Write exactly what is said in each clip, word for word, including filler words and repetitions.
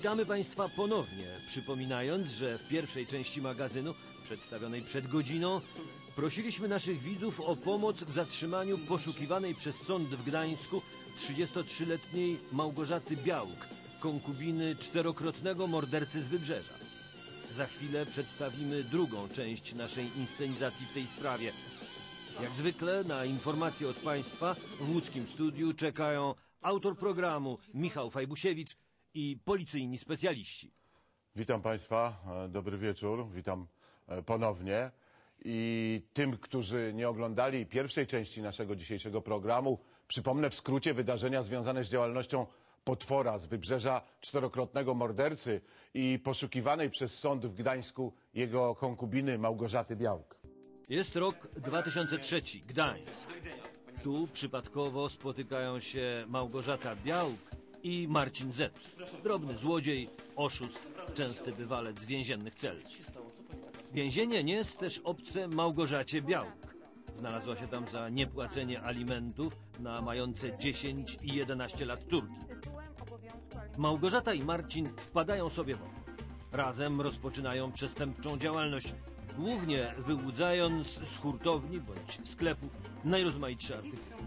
Witamy Państwa ponownie, przypominając, że w pierwszej części magazynu, przedstawionej przed godziną, prosiliśmy naszych widzów o pomoc w zatrzymaniu poszukiwanej przez sąd w Gdańsku trzydziestotrzyletniej Małgorzaty Białk, konkubiny czterokrotnego mordercy z Wybrzeża. Za chwilę przedstawimy drugą część naszej inscenizacji w tej sprawie. Jak zwykle na informacje od Państwa w łódzkim studiu czekają autor programu Michał Fajbusiewicz i policyjni specjaliści. Witam Państwa, dobry wieczór, witam ponownie. I tym, którzy nie oglądali pierwszej części naszego dzisiejszego programu, przypomnę w skrócie wydarzenia związane z działalnością potwora z Wybrzeża, czterokrotnego mordercy i poszukiwanej przez sąd w Gdańsku jego konkubiny Małgorzaty Białk. Jest rok dwa tysiące trzeci, Gdańsk. Tu przypadkowo spotykają się Małgorzata Białk i Marcin Z. Drobny złodziej, oszust, częsty bywalec z więziennych celi. Więzienie nie jest też obce Małgorzacie Białk. Znalazła się tam za niepłacenie alimentów na mające dziesięć i jedenaście lat córki. Małgorzata i Marcin wpadają sobie w oko. Razem rozpoczynają przestępczą działalność, głównie wyłudzając z hurtowni bądź sklepu najrozmaitsze artykuły.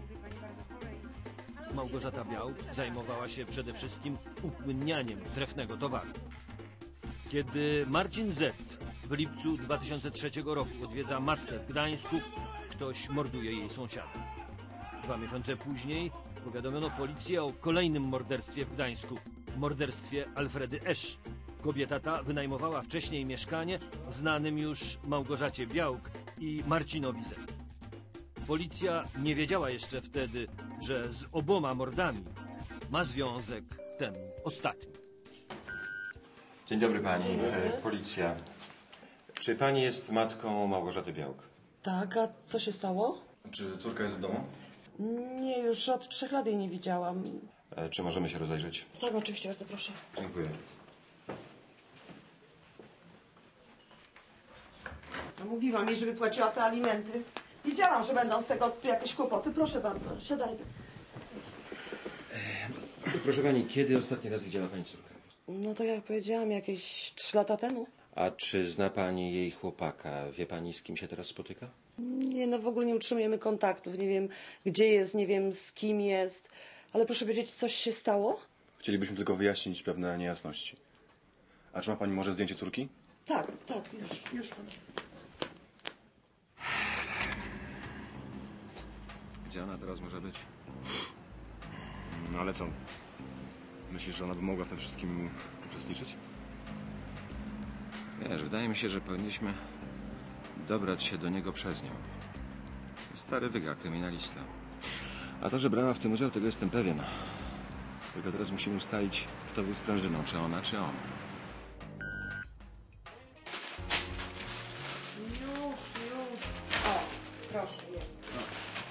Małgorzata Białk zajmowała się przede wszystkim upłynnianiem trefnego towaru. Kiedy Marcin Z. w lipcu dwa tysiące trzeciego roku odwiedza matkę w Gdańsku, ktoś morduje jej sąsiada. Dwa miesiące później powiadomiono policję o kolejnym morderstwie w Gdańsku, morderstwie Alfredy Esz. Kobieta ta wynajmowała wcześniej mieszkanie znanym już Małgorzacie Białk i Marcinowi Z. Policja nie wiedziała jeszcze wtedy, że z oboma mordami ma związek ten ostatni. Dzień dobry pani, e, policja. Czy pani jest matką Małgorzaty Białk? Tak, a co się stało? Czy córka jest w domu? Nie, już od trzech lat jej nie widziałam. E, czy możemy się rozejrzeć? Tak, oczywiście, bardzo proszę. Dziękuję. No, mówiłam jej, żeby płaciła te alimenty. Wiedziałam, że będą z tego jakieś kłopoty. Proszę bardzo, siadaj. E, proszę pani, kiedy ostatni raz widziała pani córkę? No tak jak powiedziałam, jakieś trzy lata temu. A czy zna pani jej chłopaka? Wie pani, z kim się teraz spotyka? Nie, no w ogóle nie utrzymujemy kontaktów. Nie wiem, gdzie jest, nie wiem, z kim jest. Ale proszę powiedzieć, coś się stało? Chcielibyśmy tylko wyjaśnić pewne niejasności. A czy ma pani może zdjęcie córki? Tak, tak, już, już mam. Gdzie ona teraz może być? No ale co? Myślisz, że ona by mogła w tym wszystkim uczestniczyć? Wiesz, wydaje mi się, że powinniśmy dobrać się do niego przez nią. Stary wyga, kryminalista. A to, że brała w tym udział, tego jestem pewien. Tylko teraz musimy ustalić, kto był sprężyną, czy ona, czy on. Już, już. O, proszę, jest. No.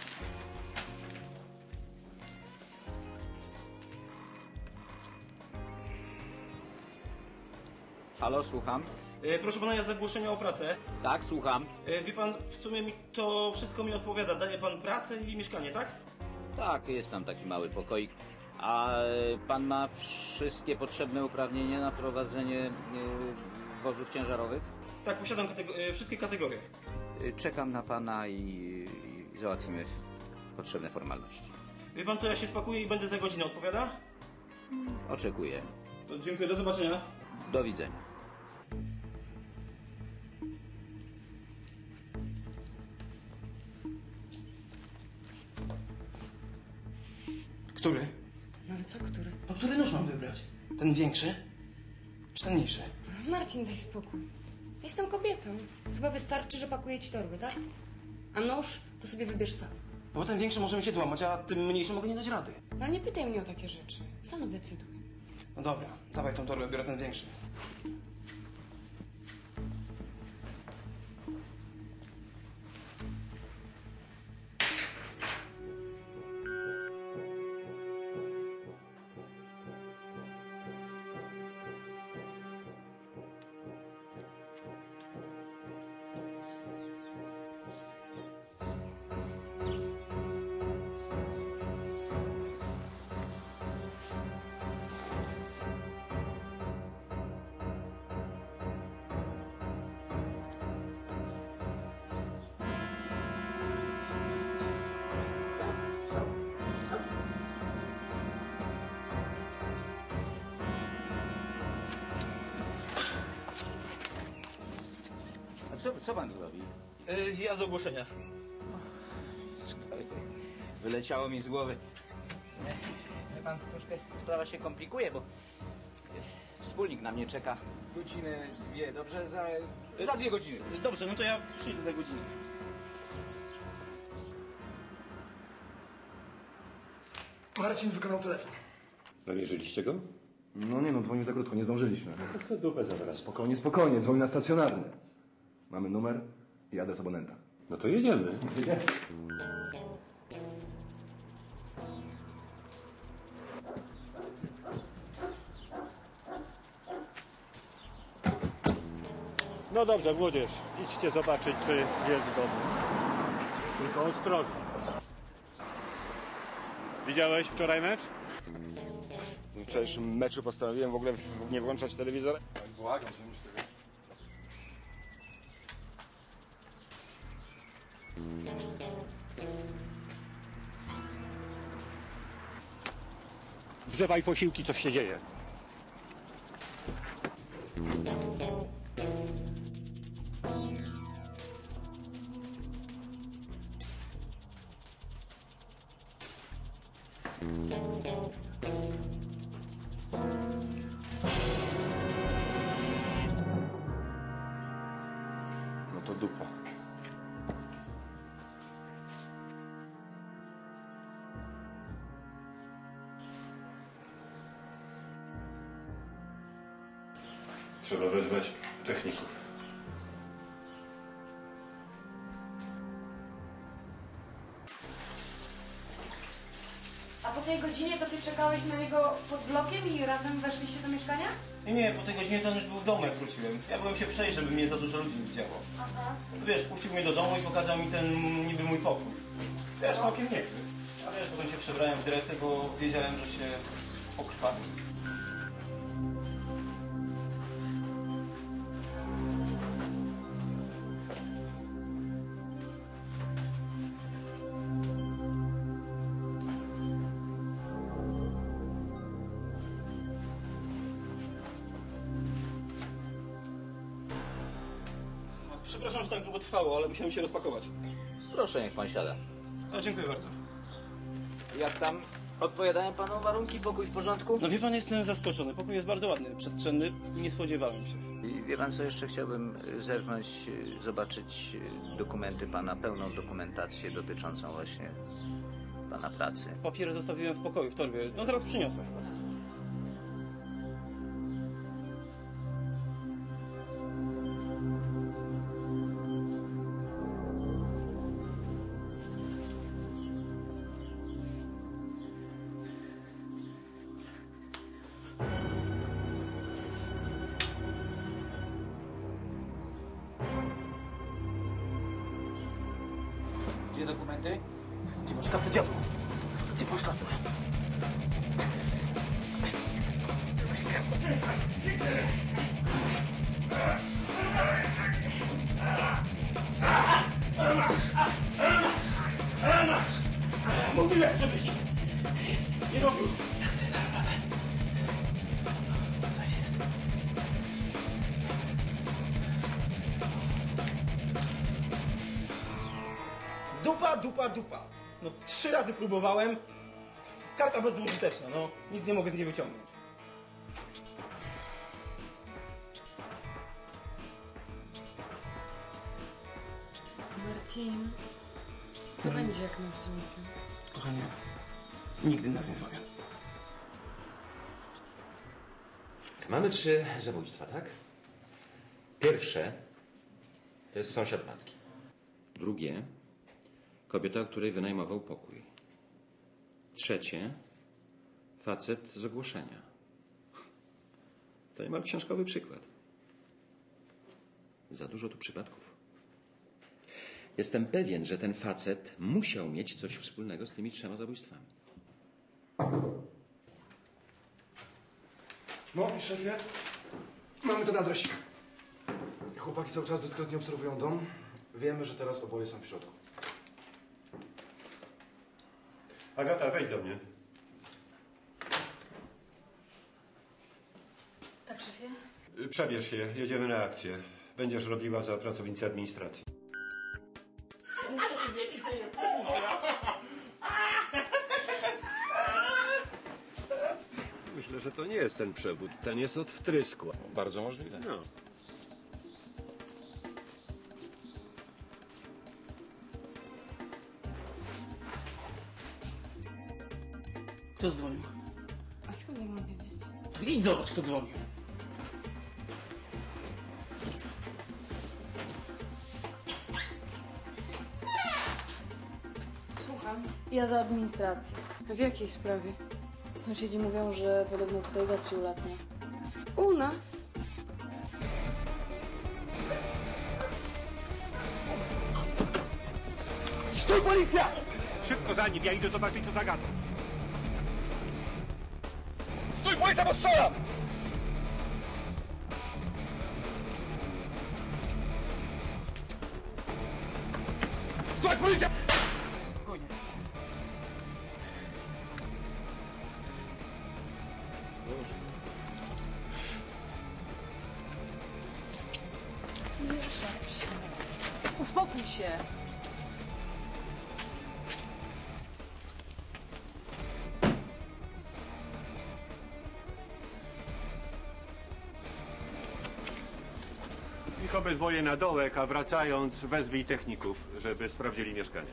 Halo, słucham. E, proszę pana, ja zagłoszenia o pracę. Tak, słucham. E, wie pan, w sumie mi to wszystko mi odpowiada. Daje pan pracę i mieszkanie, tak? Tak, jest tam taki mały pokoik. A e, pan ma wszystkie potrzebne uprawnienia na prowadzenie e, wozów ciężarowych? Tak, posiadam katego- e, wszystkie kategorie. E, czekam na pana i, i załatwimy potrzebne formalności. Wie pan, to ja się spakuję i będę za godzinę, odpowiada? Oczekuję. To dziękuję, do zobaczenia. Do widzenia. Który? No ale co, który? A który nóż mam wybrać? Ten większy? Czy ten mniejszy? Marcin, daj spokój. Jestem kobietą. Chyba wystarczy, że pakuję ci torby, tak? A nóż to sobie wybierz sam. No bo ten większy może mi się złamać, a tym mniejszy mogę nie dać rady. No ale nie pytaj mnie o takie rzeczy. Sam zdecyduj. No dobra, dawaj tą torbę, biorę ten większy. co, co pan tu robi? Y, ja z ogłoszenia. Wyleciało mi z głowy. Wie pan, troszkę sprawa się komplikuje, bo wspólnik na mnie czeka godzinę, dwie, dobrze? Za, za dwie godziny. Dobrze, no to ja przyjdę za godzinę. Marcin wykonał telefon. Namierzyliście go? No nie no, dzwonił za krótko, nie zdążyliśmy. To dupę zabrać. Spokojnie, spokojnie, dzwoni na stacjonarny. Mamy numer i adres abonenta. No to jedziemy. No dobrze, młodzież, idźcie zobaczyć, czy jest w domu. Tylko ostrożnie. Widziałeś wczoraj mecz? W wczorajszym meczu postanowiłem w ogóle w- nie włączać telewizora. Błagam się, myślę. Wzywaj posiłki, coś się dzieje. No to dupa. Trzeba wezwać techników. A po tej godzinie to ty czekałeś na niego pod blokiem i razem weszliście do mieszkania? Nie, nie, po tej godzinie to on już był w domu, jak wróciłem. Ja byłem się przejść, żeby mnie za dużo ludzi nie widziało. Aha. Wiesz, puścił mnie do domu i pokazał mi ten niby mój pokój. Wiesz, całkiem niezły. A wiesz, potem się przebrałem w dresy, bo wiedziałem, że się pokrwawi. Przepraszam, że tak długo trwało, ale musiałem się rozpakować. Proszę, niech pan siada. No, dziękuję bardzo. Jak tam odpowiadają panu warunki? Pokój w porządku? No wie pan, jestem zaskoczony. Pokój jest bardzo ładny, przestrzenny i nie spodziewałem się. I wie pan co, jeszcze chciałbym y, zerknąć, y, zobaczyć y, dokumenty pana, pełną dokumentację dotyczącą właśnie pana pracy. Papiery zostawiłem w pokoju, w torbie. No zaraz przyniosę. Gdzie dokumenty? Gdzie masz kasę, dziadu? Gdzie masz kasę? Masz kasę. Mówiłem, żebyś nie robił. Jak sobie dam radę. Co jest? Dupa, dupa, dupa. No trzy razy próbowałem. Karta bezużyteczna, no. Nic nie mogę z niej wyciągnąć. Marcin, co będzie jak nas złapią? Kochanie, nigdy nas nie złapią. Mamy trzy zabójstwa, tak? Pierwsze to jest sąsiad matki. Drugie kobieta, o której wynajmował pokój. Trzecie facet z ogłoszenia. To niemal książkowy przykład. Za dużo tu przypadków. Jestem pewien, że ten facet musiał mieć coś wspólnego z tymi trzema zabójstwami. No i szefie, mamy ten adresik. Chłopaki cały czas dyskretnie obserwują dom. Wiemy, że teraz oboje są w środku. Agata, wejdź do mnie. Tak, szefie? Przebierz się, jedziemy na akcję. będziesz robiła za pracownicę administracji. Myślę, że to nie jest ten przewód, ten jest od wtrysku. Bardzo możliwe. No. Kto dzwonił? A skąd ja mam wiedzieć? Idź zobacz, kto dzwonił. Słucham. Ja za administrację. W jakiej sprawie? Sąsiedzi mówią, że podobno tutaj gaz się ulatnia. U nas? Stój, policja! Szybko za nim, ja idę zobaczyć, co za gadą. Stój, policja, bo strzelam! Stój, policja! Spokojnie. Nie ruszaj się. Uspokój się. Ich obydwoje na dołek, a wracając wezwij techników, żeby sprawdzili mieszkanie.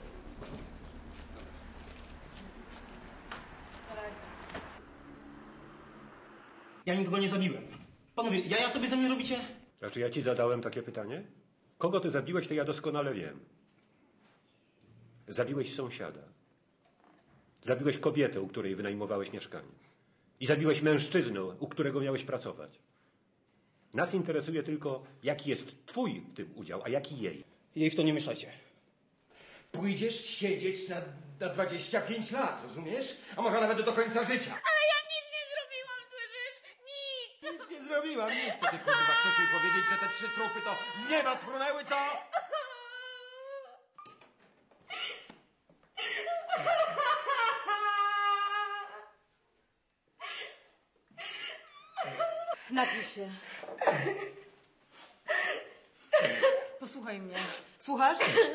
Ja nikogo nie zabiłem. Panowie, ja, ja sobie ze mnie robicie? Znaczy ja ci zadałem takie pytanie? Kogo ty zabiłeś, to ja doskonale wiem. Zabiłeś sąsiada. Zabiłeś kobietę, u której wynajmowałeś mieszkanie. I zabiłeś mężczyznę, u którego miałeś pracować. Nas interesuje tylko, jaki jest twój w tym udział, a jaki jej. Jej w to nie mieszajcie. Pójdziesz siedzieć na, na dwadzieścia pięć lat, rozumiesz? A może nawet do końca życia. Ale ja nic nie zrobiłam, słyszysz? Nic! Nic nie zrobiłam, nic. Co ty kurwa chcesz mi powiedzieć, że te trzy trupy to z nieba sfrunęły, co? Napij się. Posłuchaj mnie. Słuchasz?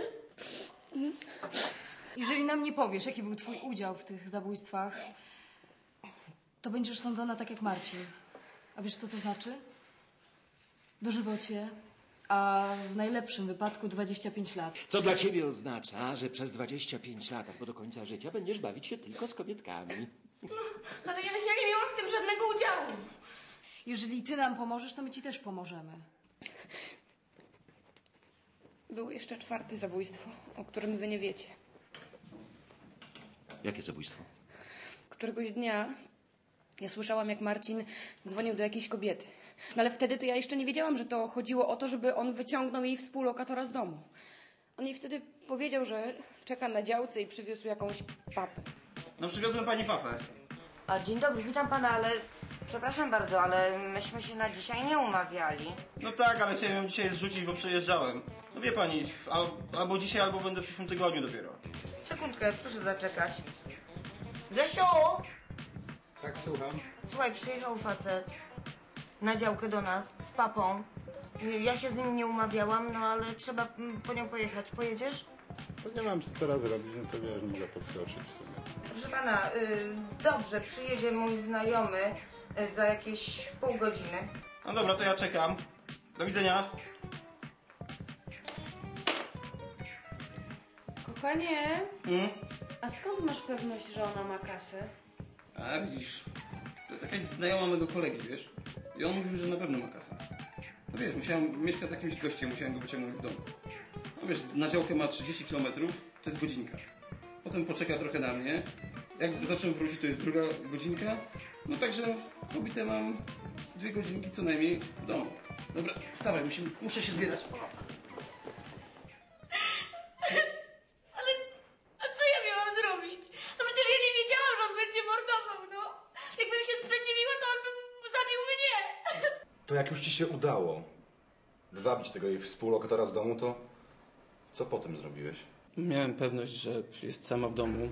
Jeżeli nam nie powiesz, jaki był twój udział w tych zabójstwach, to będziesz sądzona tak jak Marcin. A wiesz, co to znaczy? Dożywocie, a w najlepszym wypadku dwadzieścia pięć lat. Co dla ciebie oznacza, że przez dwadzieścia pięć lat, albo do końca życia, będziesz bawić się tylko z kobietkami. No, ale ja, ja nie miałam w tym żadnego udziału. Jeżeli ty nam pomożesz, to my ci też pomożemy. Było jeszcze czwarte zabójstwo, o którym wy nie wiecie. Jakie zabójstwo? Któregoś dnia ja słyszałam, jak Marcin dzwonił do jakiejś kobiety. No ale wtedy to ja jeszcze nie wiedziałam, że to chodziło o to, żeby on wyciągnął jej współlokatora z domu. On jej wtedy powiedział, że czeka na działce i przywiózł jakąś papę. No przywiozłem pani papę. A dzień dobry, witam pana, ale przepraszam bardzo, ale myśmy się na dzisiaj nie umawiali. No tak, ale chciałem ją dzisiaj zrzucić, bo przejeżdżałem. No wie pani, al, albo dzisiaj, albo będę w przyszłym tygodniu dopiero. Sekundkę, proszę zaczekać. Grzesiu! Tak, słucham. Słuchaj, przyjechał facet na działkę do nas z papą. Ja się z nim nie umawiałam, no ale trzeba mm, po nią pojechać. Pojedziesz? To nie mam co teraz robić, no to wiesz, mogę podskoczyć w sumie. Proszę pana, y, dobrze, przyjedzie mój znajomy y, za jakieś pół godziny. No dobra, to ja czekam. Do widzenia. Kochanie, Hmm? a skąd masz pewność, że ona ma kasę? A widzisz, to jest jakaś znajoma mego kolegi, wiesz? I on mówił, że na pewno ma kasę. No wiesz, musiałem mieszkać z jakimś gościem, musiałem go wyciągnąć z domu. No wiesz, na działkę ma trzydzieści kilometrów, to jest godzinka. Potem poczeka trochę na mnie. Jak zacząłem wrócić, to jest druga godzinka. No także pobite mam dwie godzinki co najmniej w domu. Dobra, wstawaj, musimy, muszę się zbierać. Ale a co ja miałam zrobić? No przecież ja nie wiedziałam, że on będzie mordował, no. Jakbym się sprzeciwiła, to on by zabił mnie. To jak już ci się udało wywabić tego jej współlokatora z domu, to co potem zrobiłeś? Miałem pewność, że jest sama w domu.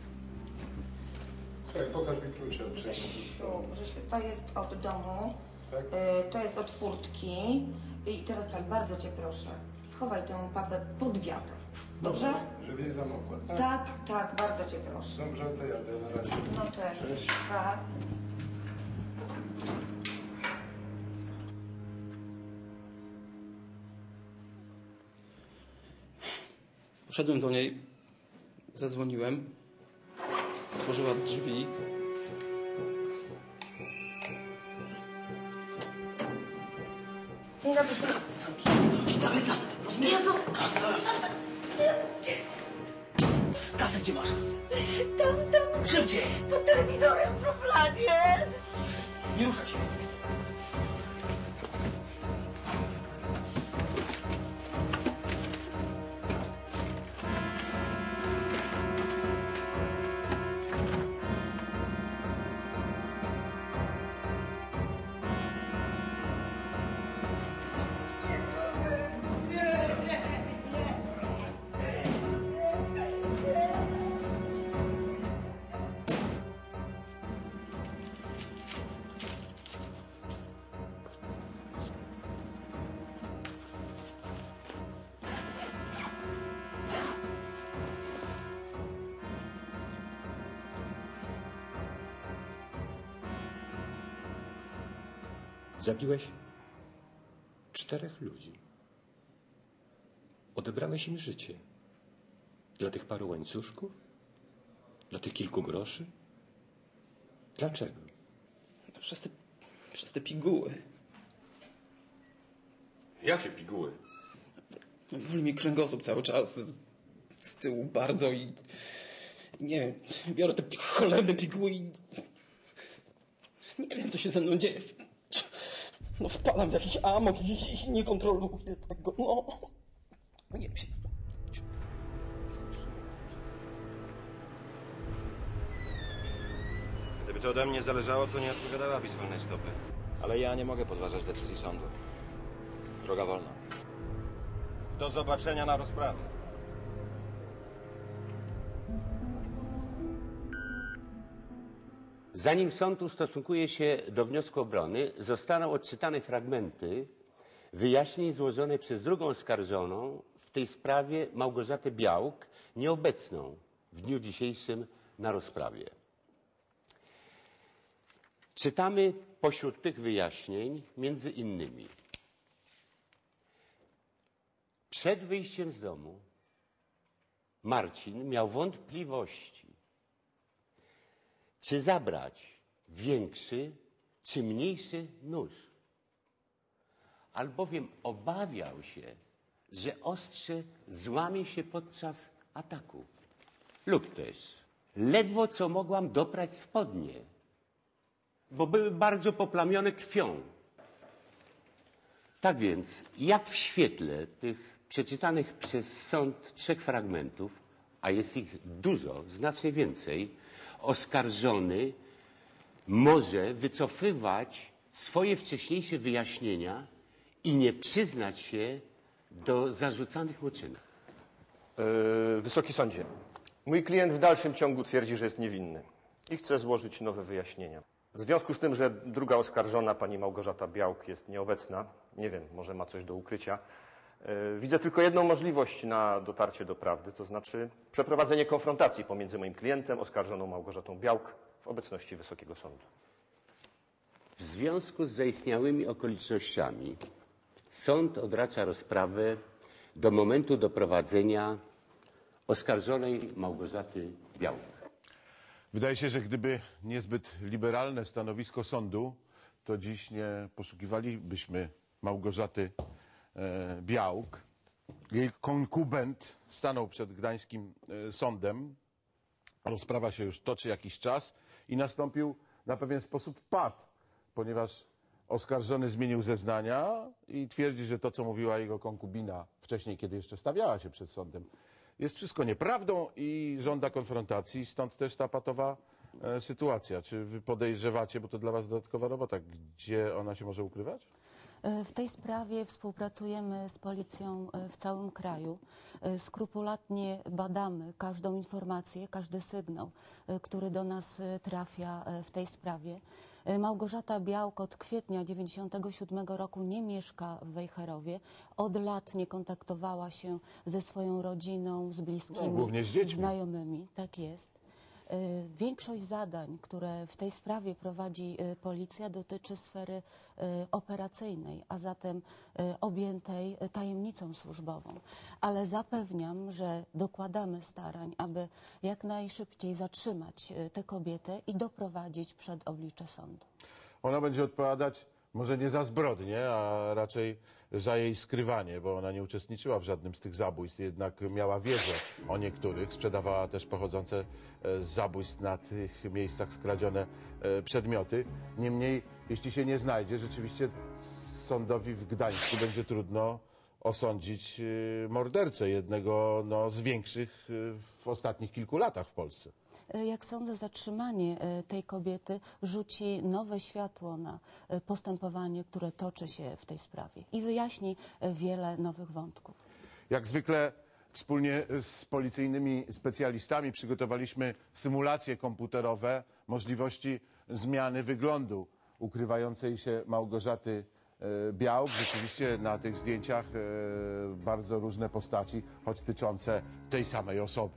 Słuchaj, pokaż mi klucze. Grzesiu, Grzesiu, to jest od domu. Tak? E, to jest od furtki. I teraz tak, bardzo cię proszę, schowaj tę papę pod wiatr. Dobrze? Żeby nie zamokła, tak? Tak, tak, bardzo cię proszę. Dobrze, to jadę na razie. No cześć. Cześć. Pa. Poszedłem do niej, zadzwoniłem, otworzyła drzwi. Dzień dobry. Dawaj kasę. Nie, no. Kasę. Kasę gdzie masz? Tam, tam. Szybciej. Pod telewizorem w szufladzie. Nie ruszaj się. Zabiłeś czterech ludzi. Odebrałeś im życie. Dla tych paru łańcuszków? Dla tych kilku groszy? Dlaczego? To przez te, przez te piguły. Jakie piguły? Boli mi kręgosłup cały czas. Z, z tyłu bardzo i... Nie wiem, biorę te cholerne piguły i... Nie wiem, co się ze mną dzieje. No wpadam w jakiś amok i, i nie kontroluję tego, no. Nie wiem. Gdyby to ode mnie zależało, to nie odpowiadałaby z wolnej stopy. Ale ja nie mogę podważać decyzji sądu. Droga wolna. Do zobaczenia na rozprawie. Zanim sąd ustosunkuje się do wniosku obrony, zostaną odczytane fragmenty wyjaśnień złożonych przez drugą oskarżoną w tej sprawie Małgorzatę Białk, nieobecną w dniu dzisiejszym na rozprawie. Czytamy pośród tych wyjaśnień między innymi: przed wyjściem z domu Marcin miał wątpliwości, czy zabrać większy czy mniejszy nóż, albowiem obawiał się, że ostrze złamie się podczas ataku, lub też ledwo co mogłam doprać spodnie, bo były bardzo poplamione krwią. Tak więc, jak w świetle tych przeczytanych przez sąd trzech fragmentów, a jest ich dużo, znacznie więcej, oskarżony może wycofywać swoje wcześniejsze wyjaśnienia i nie przyznać się do zarzucanych mu czynów? Yy, Wysoki sądzie, mój klient w dalszym ciągu twierdzi, że jest niewinny i chce złożyć nowe wyjaśnienia. W związku z tym, że druga oskarżona, pani Małgorzata Białk, jest nieobecna, nie wiem, może ma coś do ukrycia, yy, widzę tylko jedną możliwość na dotarcie do prawdy, to znaczy przeprowadzenie konfrontacji pomiędzy moim klientem, oskarżoną Małgorzatą Białk w obecności Wysokiego Sądu. W związku z zaistniałymi okolicznościami sąd odracza rozprawę do momentu doprowadzenia oskarżonej Małgorzaty Białk. Wydaje się, że gdyby niezbyt liberalne stanowisko sądu, to dziś nie poszukiwalibyśmy Małgorzaty e, Białk. Jej konkubent stanął przed gdańskim e, sądem. Rozprawa się już toczy jakiś czas i nastąpił na pewien sposób pad, ponieważ oskarżony zmienił zeznania i twierdzi, że to, co mówiła jego konkubina wcześniej, kiedy jeszcze stawiała się przed sądem, jest wszystko nieprawdą i żąda konfrontacji, stąd też ta patowa e, sytuacja. Czy wy podejrzewacie, bo to dla was dodatkowa robota, gdzie ona się może ukrywać? W tej sprawie współpracujemy z policją w całym kraju. Skrupulatnie badamy każdą informację, każdy sygnał, który do nas trafia w tej sprawie. Małgorzata Białk od kwietnia dziewięćdziesiątego siódmego roku nie mieszka w Wejherowie. Od lat nie kontaktowała się ze swoją rodziną, z bliskimi, No, głównie z dziećmi. znajomymi. Tak jest. Większość zadań, które w tej sprawie prowadzi policja, dotyczy sfery operacyjnej, a zatem objętej tajemnicą służbową. Ale zapewniam, że dokładamy starań, aby jak najszybciej zatrzymać tę kobietę i doprowadzić przed oblicze sądu. Ona będzie odpowiadać może nie za zbrodnię, a raczej za jej skrywanie, bo ona nie uczestniczyła w żadnym z tych zabójstw, jednak miała wiedzę o niektórych, sprzedawała też pochodzące z zabójstw na tych miejscach skradzione przedmioty. Niemniej, jeśli się nie znajdzie, rzeczywiście sądowi w Gdańsku będzie trudno osądzić mordercę, jednego no, z większych w ostatnich kilku latach w Polsce. Jak sądzę, zatrzymanie tej kobiety rzuci nowe światło na postępowanie, które toczy się w tej sprawie i wyjaśni wiele nowych wątków. Jak zwykle wspólnie z policyjnymi specjalistami przygotowaliśmy symulacje komputerowe możliwości zmiany wyglądu ukrywającej się Małgorzaty Białk. Rzeczywiście na tych zdjęciach bardzo różne postaci, choć tyczące tej samej osoby.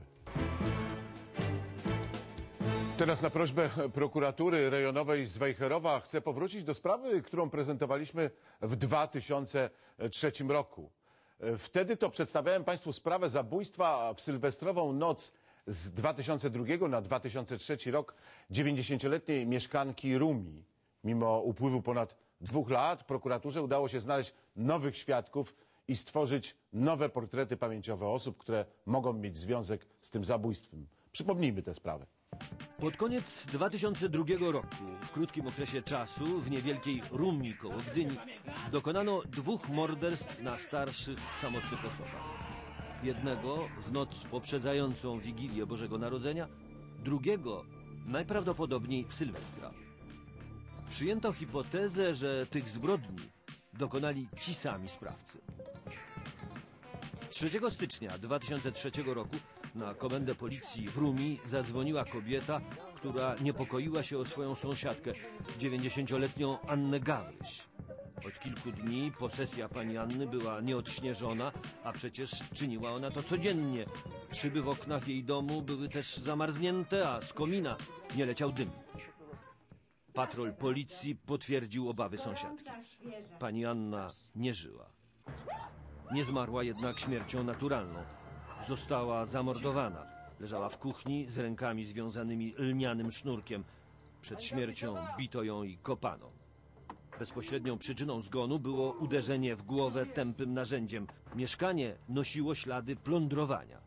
Teraz na prośbę prokuratury rejonowej z Wejherowa chcę powrócić do sprawy, którą prezentowaliśmy w dwa tysiące trzecim roku. Wtedy to przedstawiałem Państwu sprawę zabójstwa w sylwestrową noc z dwa tysiące drugiego na dwa tysiące trzeci rok dziewięćdziesięcioletniej mieszkanki Rumi. Mimo upływu ponad dwóch lat prokuraturze udało się znaleźć nowych świadków i stworzyć nowe portrety pamięciowe osób, które mogą mieć związek z tym zabójstwem. Przypomnijmy tę sprawę. Pod koniec dwa tysiące drugiego roku, w krótkim okresie czasu, w niewielkiej Rumi koło Gdyni, dokonano dwóch morderstw na starszych, samotnych osobach. Jednego w noc poprzedzającą Wigilię Bożego Narodzenia, drugiego najprawdopodobniej w Sylwestra. Przyjęto hipotezę, że tych zbrodni dokonali ci sami sprawcy. trzeciego stycznia dwa tysiące trzeciego roku na komendę policji w Rumi zadzwoniła kobieta, która niepokoiła się o swoją sąsiadkę, dziewięćdziesięcioletnią Annę Gawryś. Od kilku dni posesja pani Anny była nieodśnieżona, a przecież czyniła ona to codziennie. Szyby w oknach jej domu były też zamarznięte, a z komina nie leciał dym. Patrol policji potwierdził obawy sąsiadki. Pani Anna nie żyła. Nie zmarła jednak śmiercią naturalną. Została zamordowana. Leżała w kuchni z rękami związanymi lnianym sznurkiem. Przed śmiercią bito ją i kopano. Bezpośrednią przyczyną zgonu było uderzenie w głowę tępym narzędziem. Mieszkanie nosiło ślady plądrowania.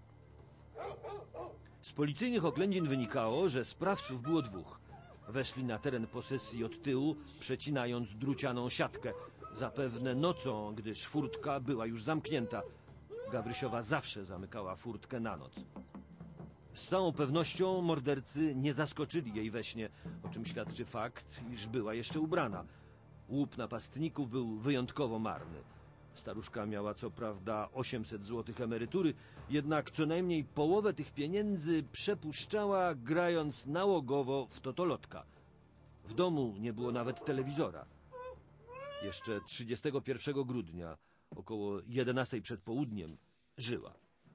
Z policyjnych oględzin wynikało, że sprawców było dwóch. Weszli na teren posesji od tyłu, przecinając drucianą siatkę. Zapewne nocą, gdyż furtka była już zamknięta. Gawrysiowa zawsze zamykała furtkę na noc. Z całą pewnością mordercy nie zaskoczyli jej we śnie, o czym świadczy fakt, iż była jeszcze ubrana. Łup napastników był wyjątkowo marny. Staruszka miała co prawda osiemset złotych emerytury, jednak co najmniej połowę tych pieniędzy przepuszczała, grając nałogowo w totolotka. W domu nie było nawet telewizora. Jeszcze trzydziestego pierwszego grudnia, około jedenastej przed południem, żyła.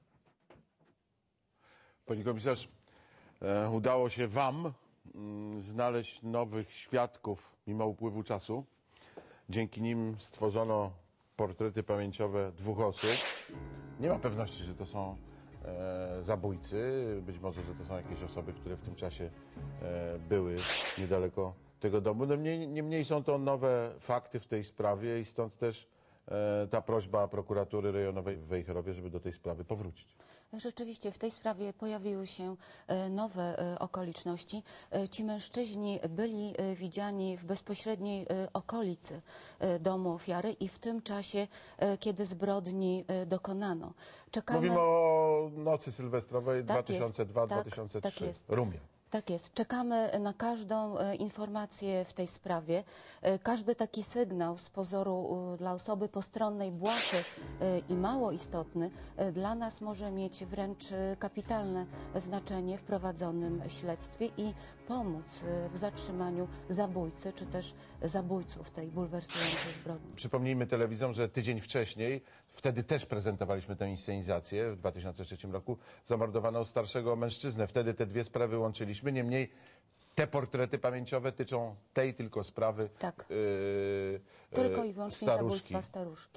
Pani komisarz, e, udało się Wam mm, znaleźć nowych świadków mimo upływu czasu. Dzięki nim stworzono portrety pamięciowe dwóch osób. Nie ma pewności, że to są e, zabójcy. Być może, że to są jakieś osoby, które w tym czasie e, były niedaleko tego domu. Niemniej, niemniej są to nowe fakty w tej sprawie i stąd też e, ta prośba prokuratury rejonowej w Wejherowie, żeby do tej sprawy powrócić. Rzeczywiście w tej sprawie pojawiły się nowe okoliczności. Ci mężczyźni byli widziani w bezpośredniej okolicy domu ofiary i w tym czasie, kiedy zbrodni dokonano. Czekamy... Mówimy o nocy sylwestrowej tak dwa tysiące drugi dwa tysiące trzeci. Tak jest. Rumie. Tak jest. Czekamy na każdą e, informację w tej sprawie. E, każdy taki sygnał z pozoru e, dla osoby postronnej błahy e, i mało istotny e, dla nas może mieć wręcz e, kapitalne znaczenie w prowadzonym śledztwie i pomóc e, w zatrzymaniu zabójcy czy też zabójców tej bulwersującej zbrodni. Przypomnijmy telewizom, że tydzień wcześniej, wtedy też prezentowaliśmy tę inscenizację, w dwa tysiące trzecim roku zamordowano starszego mężczyznę. Wtedy te dwie sprawy łączyliśmy. Niemniej te portrety pamięciowe tyczą tej tylko sprawy Tak. Yy, Tylko i wyłącznie staruszki. zabójstwa staruszki.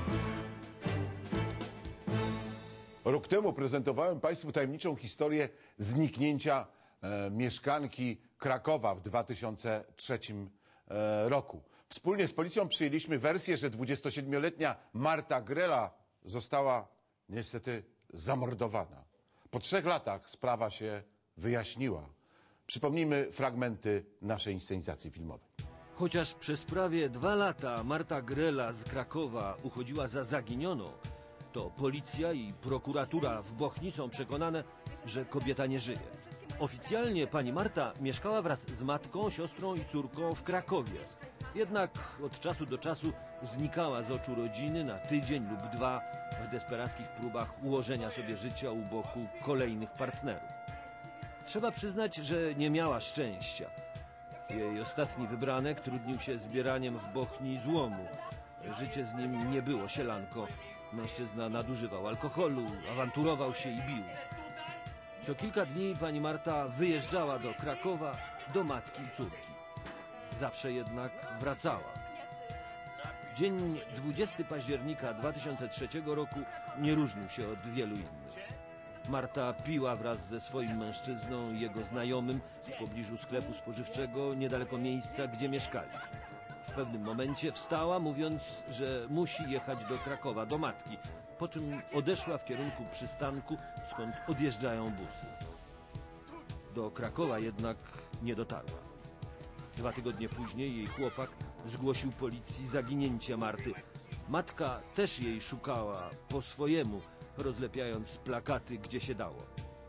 Rok temu prezentowałem Państwu tajemniczą historię zniknięcia e, mieszkanki Krakowa w dwa tysiące trzecim e, roku. Wspólnie z policją przyjęliśmy wersję, że dwudziestosiedmioletnia Marta Grela została niestety zamordowana. Po trzech latach sprawa się wyjaśniła. Przypomnijmy fragmenty naszej inscenizacji filmowej. Chociaż przez prawie dwa lata Marta Grela z Krakowa uchodziła za zaginioną, to policja i prokuratura w Bochni są przekonane, że kobieta nie żyje. Oficjalnie pani Marta mieszkała wraz z matką, siostrą i córką w Krakowie. Jednak od czasu do czasu znikała z oczu rodziny na tydzień lub dwa w desperackich próbach ułożenia sobie życia u boku kolejnych partnerów. Trzeba przyznać, że nie miała szczęścia. Jej ostatni wybranek trudnił się zbieraniem w Bochni złomu. Życie z nim nie było sielanko. Mężczyzna nadużywał alkoholu, awanturował się i bił. Co kilka dni pani Marta wyjeżdżała do Krakowa do matki i córki. Zawsze jednak wracała. Dzień dwudziestego października dwa tysiące trzeciego roku nie różnił się od wielu innych. Marta piła wraz ze swoim mężczyzną i jego znajomym w pobliżu sklepu spożywczego niedaleko miejsca, gdzie mieszkali. W pewnym momencie wstała, mówiąc, że musi jechać do Krakowa, do matki, po czym odeszła w kierunku przystanku, skąd odjeżdżają busy. Do Krakowa jednak nie dotarła. Dwa tygodnie później jej chłopak zgłosił policji zaginięcie Marty. Matka też jej szukała po swojemu, rozlepiając plakaty, gdzie się dało.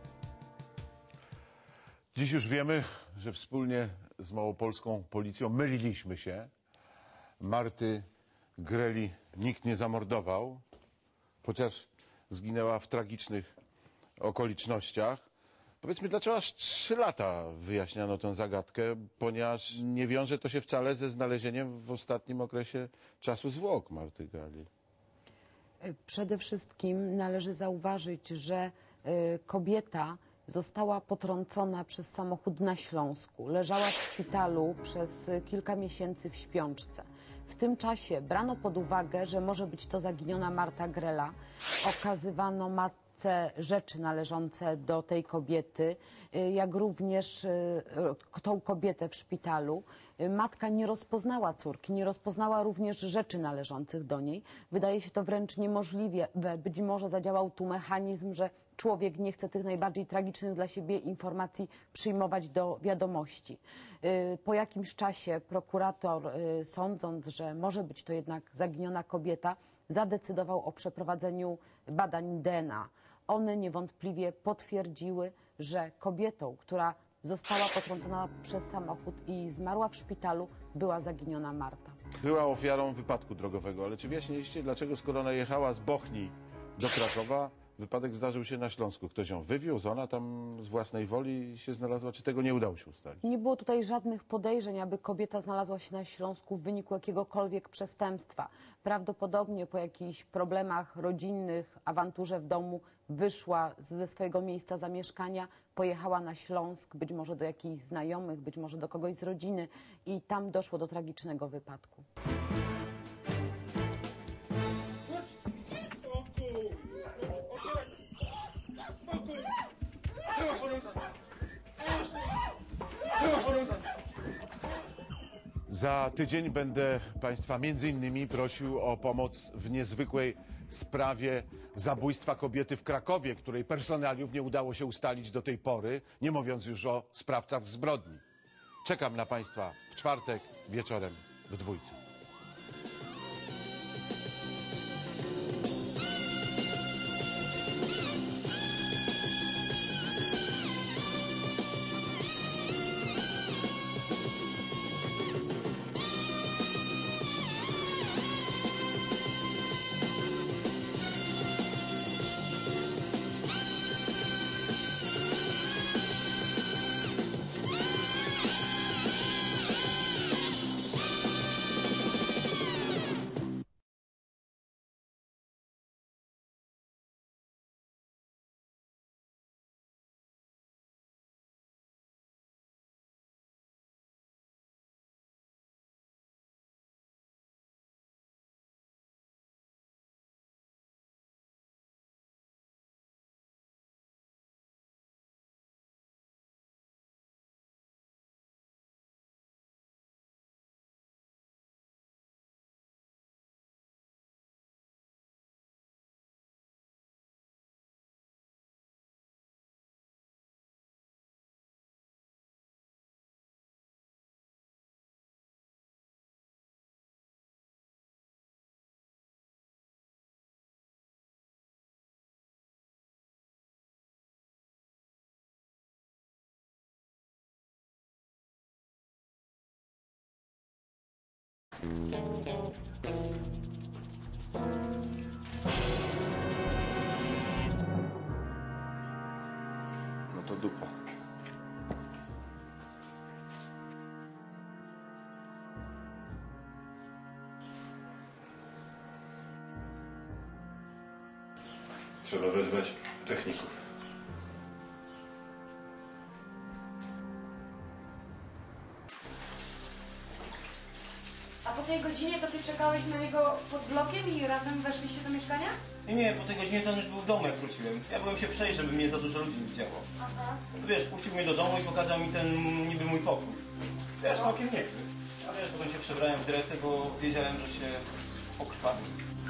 Dziś już wiemy, że wspólnie z małopolską policją myliliśmy się. Marty Greli nikt nie zamordował, chociaż zginęła w tragicznych okolicznościach. Powiedzmy, dlaczego aż trzy lata wyjaśniano tę zagadkę, ponieważ nie wiąże to się wcale ze znalezieniem w ostatnim okresie czasu zwłok Marty Greli. Przede wszystkim należy zauważyć, że kobieta została potrącona przez samochód na Śląsku. Leżała w szpitalu przez kilka miesięcy w śpiączce. W tym czasie brano pod uwagę, że może być to zaginiona Marta Grela. Okazywano matce rzeczy należące do tej kobiety, jak również tą kobietę w szpitalu. Matka nie rozpoznała córki, nie rozpoznała również rzeczy należących do niej. Wydaje się to wręcz niemożliwe. Być może zadziałał tu mechanizm, że człowiek nie chce tych najbardziej tragicznych dla siebie informacji przyjmować do wiadomości. Po jakimś czasie prokurator, sądząc, że może być to jednak zaginiona kobieta, zadecydował o przeprowadzeniu badań D N A. One niewątpliwie potwierdziły, że kobietą, która została potrącona przez samochód i zmarła w szpitalu, była zaginiona Marta. Była ofiarą wypadku drogowego, ale czy wyjaśniliście, dlaczego skoro ona jechała z Bochni do Krakowa, wypadek zdarzył się na Śląsku? Ktoś ją wywiózł, ona tam z własnej woli się znalazła, czy tego nie udało się ustalić? Nie było tutaj żadnych podejrzeń, aby kobieta znalazła się na Śląsku w wyniku jakiegokolwiek przestępstwa. Prawdopodobnie po jakichś problemach rodzinnych, awanturze w domu wyszła ze swojego miejsca zamieszkania, pojechała na Śląsk, być może do jakichś znajomych, być może do kogoś z rodziny i tam doszło do tragicznego wypadku. Za tydzień będę Państwa między innymi prosił o pomoc w niezwykłej sprawie zabójstwa kobiety w Krakowie, której personaliów nie udało się ustalić do tej pory, nie mówiąc już o sprawcach zbrodni. Czekam na Państwa w czwartek wieczorem w Dwójce. No to dupa. Trzeba wezwać techników. A po tej godzinie to ty czekałeś na niego pod blokiem i razem weszliście do mieszkania? Nie, nie, po tej godzinie to on już był w domu, jak wróciłem. Ja byłem się przejść, żeby mnie za dużo ludzi nie widziało. Aha. No wiesz, puścił mnie do domu i pokazał mi ten niby mój pokój. Wiesz, całkiem niezły. A wiesz, potem się przebrałem w dresy, bo wiedziałem, że się pokrwawi.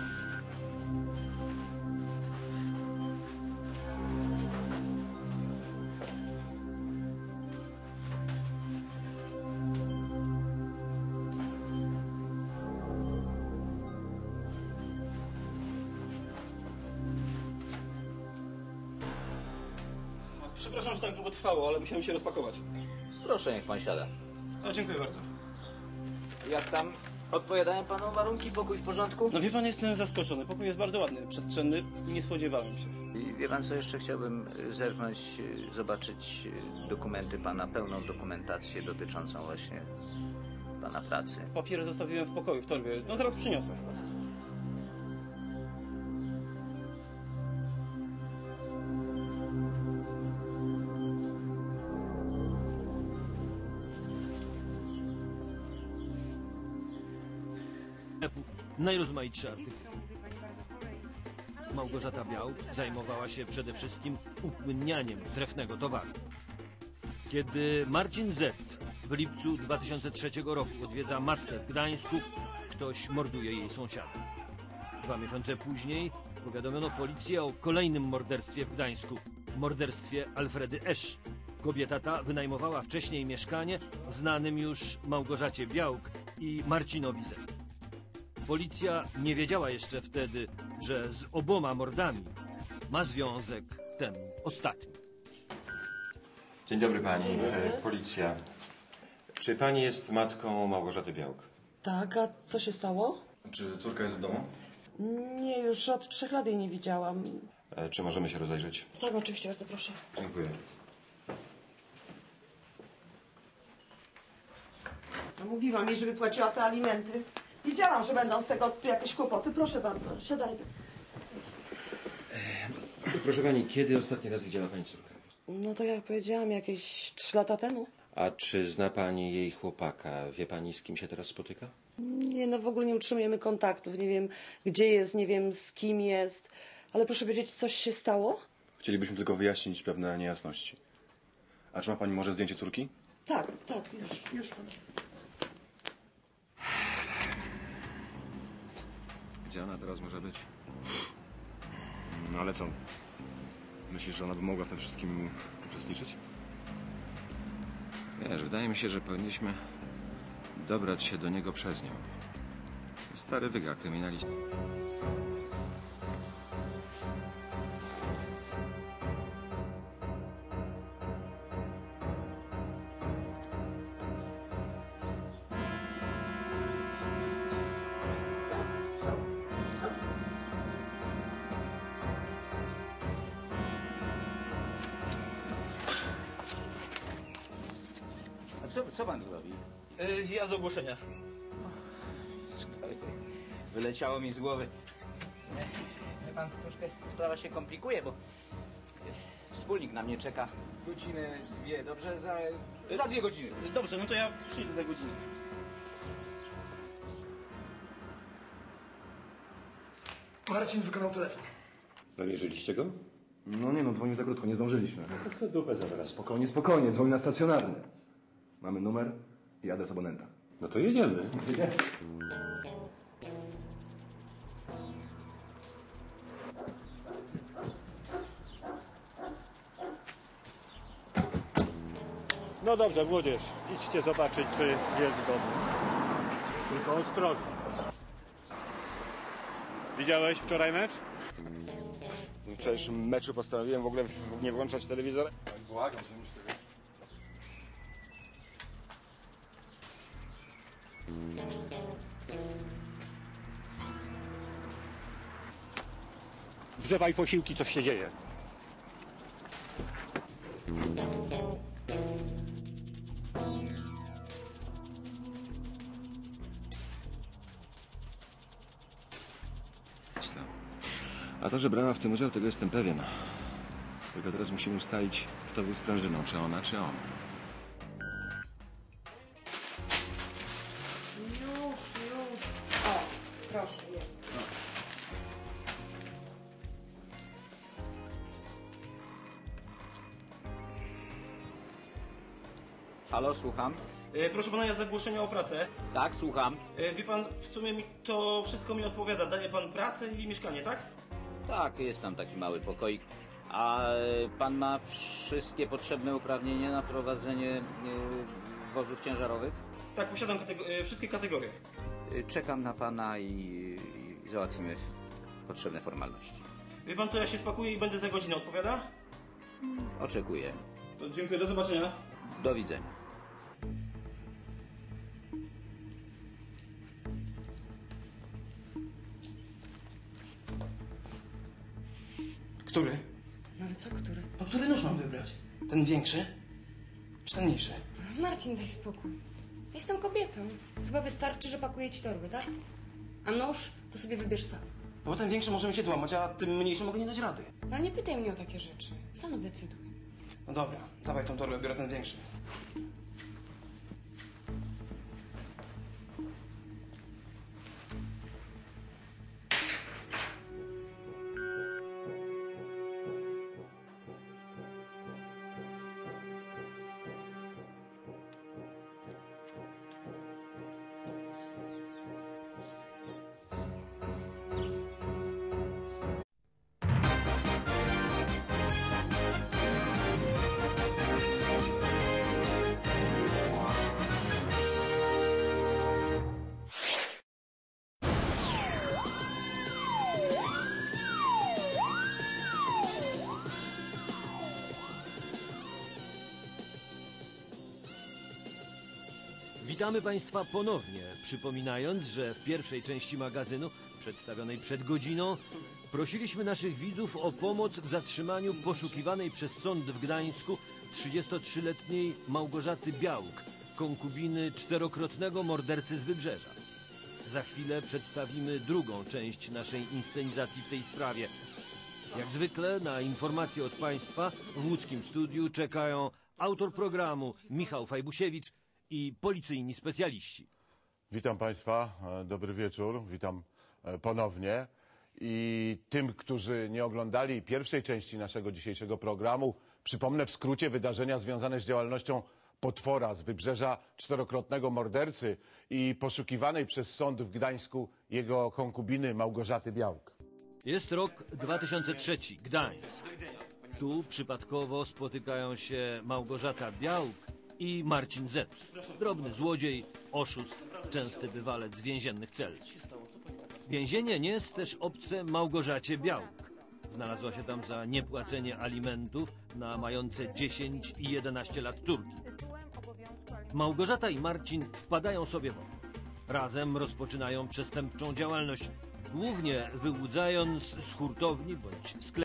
Przepraszam, że tak długo trwało, ale musiałem się rozpakować. Proszę, niech pan siada. No, dziękuję bardzo. Jak tam? Odpowiadają panu warunki? Pokój w porządku? No wie pan, jestem zaskoczony. Pokój jest bardzo ładny, przestrzenny. Nie spodziewałem się. I wie pan co, jeszcze chciałbym zerknąć, zobaczyć dokumenty pana, pełną dokumentację dotyczącą właśnie pana pracy. Papiery zostawiłem w pokoju, w torbie. No zaraz przyniosę. Najrozmaitsze artykuły. Małgorzata Białk zajmowała się przede wszystkim upłynnianiem trefnego towaru. Kiedy Marcin Z. w lipcu dwa tysiące trzeciego roku odwiedza matkę w Gdańsku, ktoś morduje jej sąsiada. Dwa miesiące później powiadomiono policję o kolejnym morderstwie w Gdańsku, morderstwie Alfredy Esz. Kobieta ta wynajmowała wcześniej mieszkanie znanym już Małgorzacie Białk i Marcinowi Z. Policja nie wiedziała jeszcze wtedy, że z oboma mordami ma związek ten ostatni. Dzień dobry pani, e, policja. Czy pani jest matką Małgorzaty Białk? Tak, a co się stało? Czy córka jest w domu? Nie, już od trzech lat jej nie widziałam. E, czy możemy się rozejrzeć? Tak, oczywiście, bardzo proszę. Dziękuję. No, mówiłam jej, żeby płaciła te alimenty. Wiedziałam, że będą z tego jakieś kłopoty. Proszę bardzo, siadaj. Proszę pani, kiedy ostatni raz widziała pani córkę? No tak jak powiedziałam, jakieś trzy lata temu. A czy zna pani jej chłopaka? Wie pani, z kim się teraz spotyka? Nie, no w ogóle nie utrzymujemy kontaktów. Nie wiem, gdzie jest, nie wiem, z kim jest. Ale proszę wiedzieć, coś się stało? Chcielibyśmy tylko wyjaśnić pewne niejasności. A czy ma pani może zdjęcie córki? Tak, tak, już, już pan. Gdzie ona teraz może być? No ale co? Myślisz, że ona by mogła w tym wszystkim uczestniczyć? Wiesz, wydaje mi się, że powinniśmy dobrać się do niego przez nią. Stary wyga, kryminalista. A co, co pan tu robi? Yy, ja z ogłoszenia. Wyleciało mi z głowy. Wie pan, troszkę sprawa się komplikuje, bo wspólnik na mnie czeka. Godzinę, dwie, dobrze? Za, za dwie godziny. Dobrze, no to ja przyjdę za godzinę. Marcin wykonał telefon. Namierzyliście go? No nie no, dzwonił za krótko, nie zdążyliśmy. To dupę zaraz. Spokojnie, spokojnie, dzwoni na stacjonarny. Mamy numer i adres abonenta. No to jedziemy. No dobrze, młodzież, idźcie zobaczyć, czy jest w domu. Tylko ostrożnie. Widziałeś wczoraj mecz? W wczorajszym meczu postanowiłem w ogóle nie włączać telewizora. Błagam, że już tego. Wzywaj posiłki, coś się dzieje. A to, że brała w tym udział, tego jestem pewien. Tylko teraz musimy ustalić, kto był sprężyną, czy ona, czy on. Już, już. O, proszę, jest. Halo, słucham. E, proszę pana, ja zagłoszenia o pracę. Tak, słucham. E, wie pan, w sumie mi to wszystko mi odpowiada. Daje pan pracę i mieszkanie, tak? Tak, jest tam taki mały pokoik. A e, pan ma wszystkie potrzebne uprawnienia na prowadzenie e, wozów ciężarowych? Tak, posiadam katego- e, wszystkie kategorie. E, Czekam na pana i, i załatwimy potrzebne formalności. Wie pan, to ja się spakuję i będę za godzinę, odpowiada? Oczekuję. To dziękuję, do zobaczenia. Do widzenia. Który? No ale co, który? No który nóż mam wybrać? Ten większy? Czy ten mniejszy? Marcin, daj spokój. Jestem kobietą. Chyba wystarczy, że pakuję ci torby, tak? A nóż to sobie wybierz sam. No bo ten większy może mi się złamać, a tym mniejszy mogę nie dać rady. No nie pytaj mnie o takie rzeczy. Sam zdecyduj. No dobra, dawaj tą torbę, biorę ten większy. Witamy Państwa ponownie, przypominając, że w pierwszej części magazynu, przedstawionej przed godziną, prosiliśmy naszych widzów o pomoc w zatrzymaniu poszukiwanej przez sąd w Gdańsku trzydziestotrzyletniej Małgorzaty Białk, konkubiny czterokrotnego mordercy z Wybrzeża. Za chwilę przedstawimy drugą część naszej inscenizacji w tej sprawie. Jak zwykle na informacje od Państwa w łódzkim studiu czekają autor programu Michał Fajbusiewicz i policyjni specjaliści. Witam Państwa, e, dobry wieczór, witam e, ponownie. I tym, którzy nie oglądali pierwszej części naszego dzisiejszego programu, przypomnę w skrócie wydarzenia związane z działalnością potwora z Wybrzeża, czterokrotnego mordercy i poszukiwanej przez sąd w Gdańsku jego konkubiny Małgorzaty Białk. Jest rok dwa tysiące trzeci, Gdańsk. Tu przypadkowo spotykają się Małgorzata Białk i Marcin Z. Drobny złodziej, oszust, częsty bywalec więziennych celi. Więzienie nie jest też obce Małgorzacie Białk. Znalazła się tam za niepłacenie alimentów na mające dziesięć i jedenaście lat córki. Małgorzata i Marcin wpadają sobie w oko. Razem rozpoczynają przestępczą działalność, głównie wyłudzając z hurtowni bądź sklepów